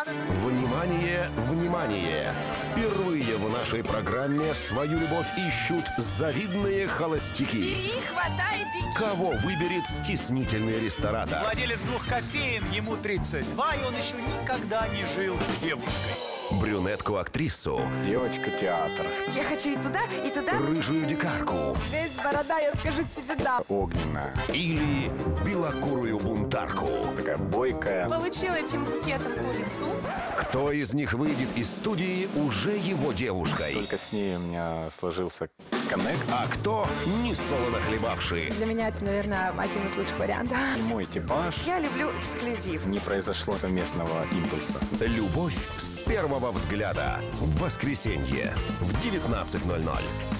Внимание, внимание! Впервые в нашей программе свою любовь ищут завидные холостяки. Бери, хватай, беги. Кого выберет стеснительный ресторатор? Владелец 2 кофеен, ему 32, и он еще никогда не жил с девушкой. Брюнетку-актрису, Девочка-театр. Я хочу и туда, и туда. рыжую дикарку Есть борода, я скажу тебе да. Огненная. или белокурую бунтарку. Такая бойкая. Получил этим букетом по лицу. Кто из них выйдет из студии уже его девушкой? Только с ней у меня сложился коннект. А кто не солоно хлебавший? Для меня это, наверное, один из лучших вариантов. Не мой типаж. Я люблю эксклюзив. Не произошло совместного импульса. Любовь с первого взгляда. В воскресенье в 19:00.